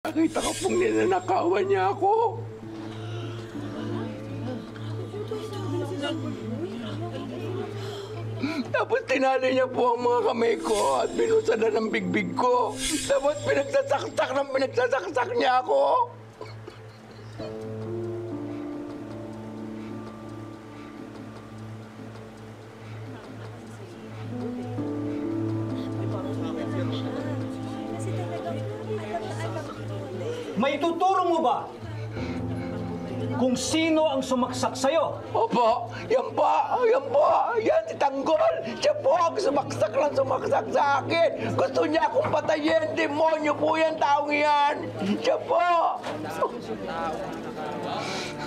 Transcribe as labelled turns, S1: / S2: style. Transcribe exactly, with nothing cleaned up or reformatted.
S1: Nakita ko pong ninanakawan niya ako. Tapos tinali niya po ang mga kamay ko at binusadan ng bigbig ko. Tapos pinagsasaksak ng pinagsasaksak niya ako.
S2: May tuturo mo ba kung sino ang sumaksak sa'yo?
S1: Opo, yan po, yan po, yan si Tanggol. Siya po ang sumaksak lang sumaksak sa akin. Gusto niya akong patayin. Demonyo po yan, taong yan. Siya po.